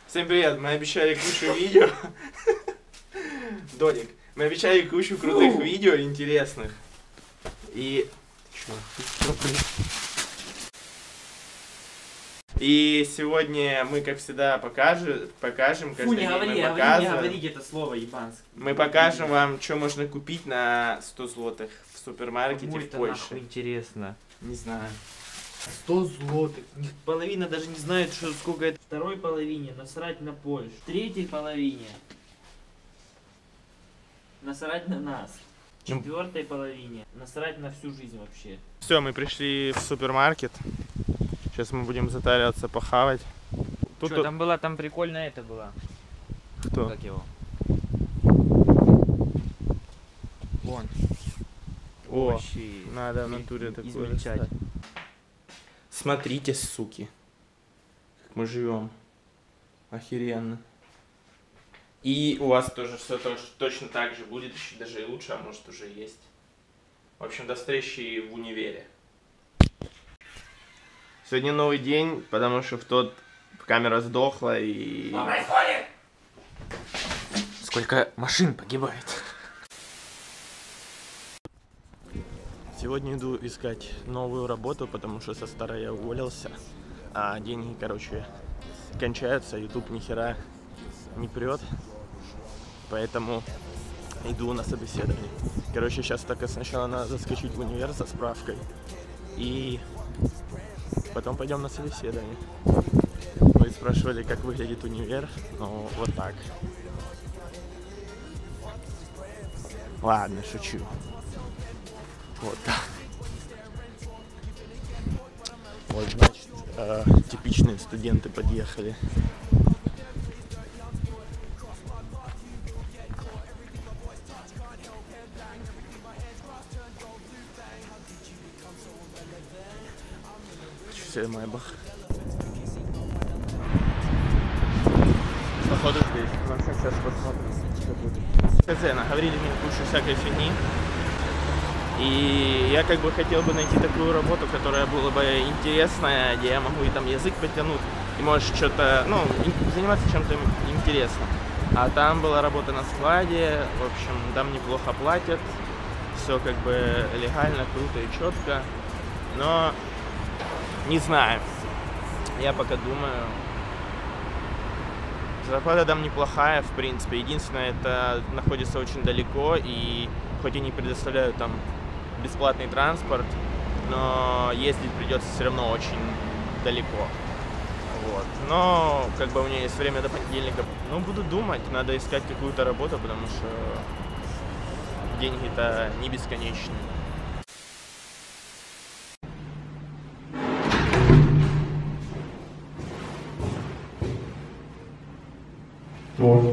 Всем привет, мы обещали кучу видео. Додик, мы обещали кучу крутых видео, интересных. И сегодня мы, как всегда, покажем Фу, не говорите это слово, ебанский. Мы покажем вам, что можно купить на 100 злотых в супермаркете в Польше. Нахуй интересно. Не знаю. 100 злотых. Половина даже не знает, что сколько это. Второй половине насрать на Польшу. Третьей половине насрать на нас. Четвертой половине насрать на всю жизнь вообще. Все, мы пришли в супермаркет. Сейчас мы будем затариваться, похавать. Тут что, там была, там прикольно это было. Кто? Как его? Вон. О, вообще надо в натуре такое измельчать. достать. Смотрите, суки, как мы живем. Охеренно. И у вас тоже все точно так же будет, еще даже и лучше, а может уже есть. В общем, до встречи в универе. Сегодня новый день, потому что в тот камера сдохла и... Что происходит? Сколько машин погибает. Сегодня иду искать новую работу, потому что со старой я уволился. А деньги, короче, кончаются, YouTube ни хера не прет. Поэтому иду на собеседование. Короче, сейчас только сначала надо заскочить в универ со справкой. И потом пойдем на собеседование. Вы спрашивали, как выглядит универ. Ну, вот так. Ладно, шучу. Вот так. Вот, значит, типичные студенты подъехали. Все, Майбах. Походу здесь. Ну, сейчас посмотрим, что будет. Хз, наговорили мне кучу всякой фигни. И я как бы хотел бы найти такую работу, которая была бы интересная, где я могу и там язык потянуть, и может что-то, ну, заниматься чем-то интересным. А там была работа на складе, в общем, там неплохо платят, все как бы легально, круто и четко, но не знаю, я пока думаю. Зарплата там неплохая, в принципе, единственное, это находится очень далеко, и хоть и не предоставляют там бесплатный транспорт, но ездить придется все равно очень далеко. Вот. Но как бы у меня есть время до понедельника. Ну, буду думать, надо искать какую-то работу, потому что деньги-то не бесконечные. Вот.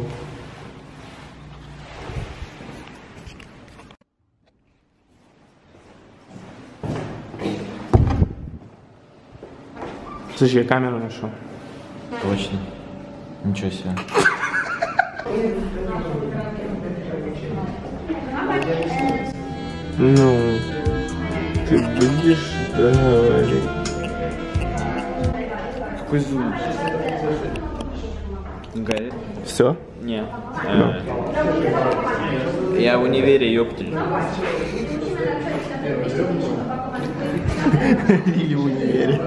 Слушай, я камеру нашел. Точно. Ничего себе. Ну, ты будешь говорить. Какой звук? Горит? Все? Не. Я в универе, ёптель. Или в универе.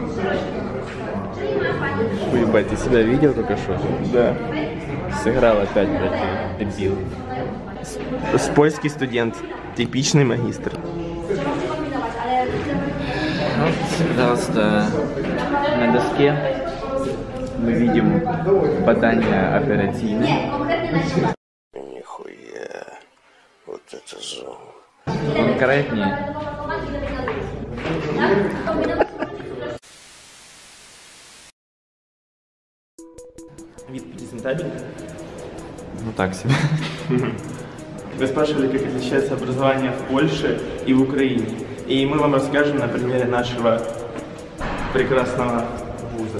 Ебать, ты себя видел только что? Да. Сыграл опять, блядь, дебил. Польский студент. Типичный магистр. Вот, пожалуйста, на доске мы видим попадание оперативное. Нихуя. Вот это зон. Конкретнее. Вид презентабельный? Ну так себе. Вы спрашивали, как отличается образование в Польше и в Украине. И мы вам расскажем на примере нашего прекрасного вуза.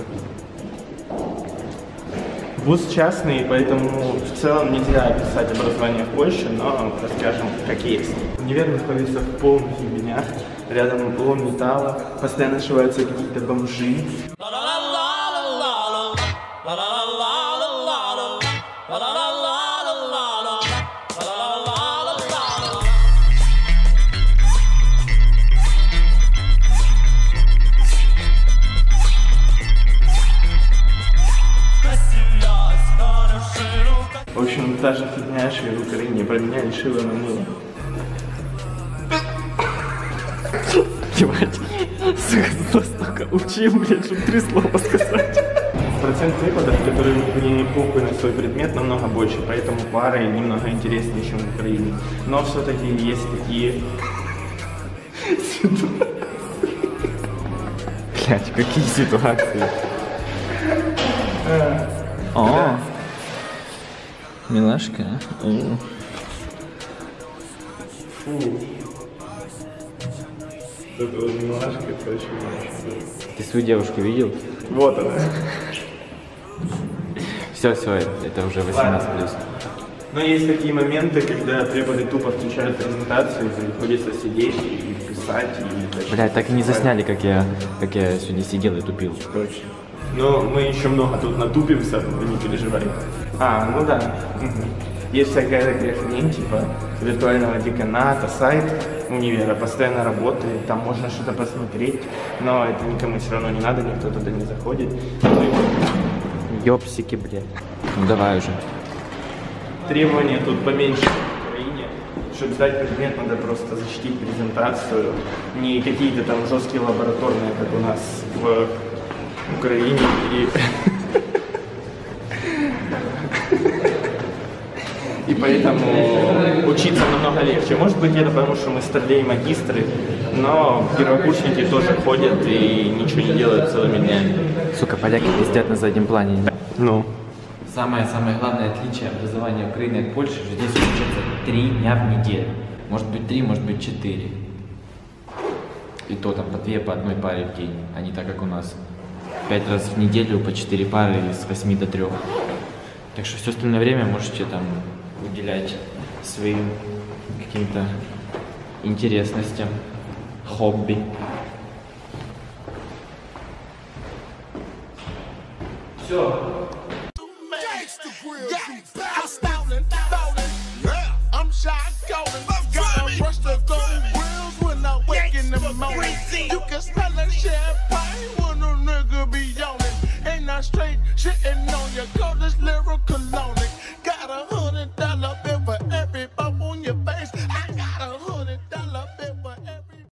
Вуз частный, поэтому в целом нельзя описать образование в Польше, но расскажем, как есть. Универ находится в полных ебенях, рядом лом металла, постоянно ошиваются какие-то бомжи. та же фигня, что и в Украине, променяли шило на мыло. Ебать, сука, настолько учил, блядь, чтобы 3 слова сказать. Процент выпадов, которые не похуй на свой предмет, намного больше, поэтому пары немного интереснее, чем в Украине. Но все-таки есть такие... Блядь, какие ситуации? О, милашка. Фу. Это вот милашка, это очень милашка. Ты свою девушку видел? Вот она. Все, это уже 18+. Но есть такие моменты, когда преподы тупо включают презентацию, и приходится сидеть и писать. И Блядь, так и не засняли, как я сегодня сидел и тупил. Точно. Но мы еще много тут натупимся, вы не переживайте. Ну да. Есть всякая такая хрень, типа виртуального деканата, сайт универа постоянно работает, там можно что-то посмотреть, но это никому все равно не надо, никто туда не заходит. Ёпсики, блядь. Ну давай уже. Требования тут поменьше в Украине. Чтобы сдать предмет, надо просто защитить презентацию. Не какие-то там жесткие лабораторные, как у нас в Украине. И поэтому учиться намного легче. Может быть, это потому, что мы старлей магистры, но первокурсники тоже ходят и ничего не делают целыми днями. Сука, поляки пиздят на заднем плане. Ну. Самое главное отличие образования Украины от Польши, что здесь учатся 3 дня в неделю. Может быть 3, может быть 4. И то там по 2, по 1 паре в день. А не так, как у нас 5 раз в неделю по 4 пары с 8 до 3. Так что все остальное время можете там уделять своим каким-то интересностям, хобби. Все.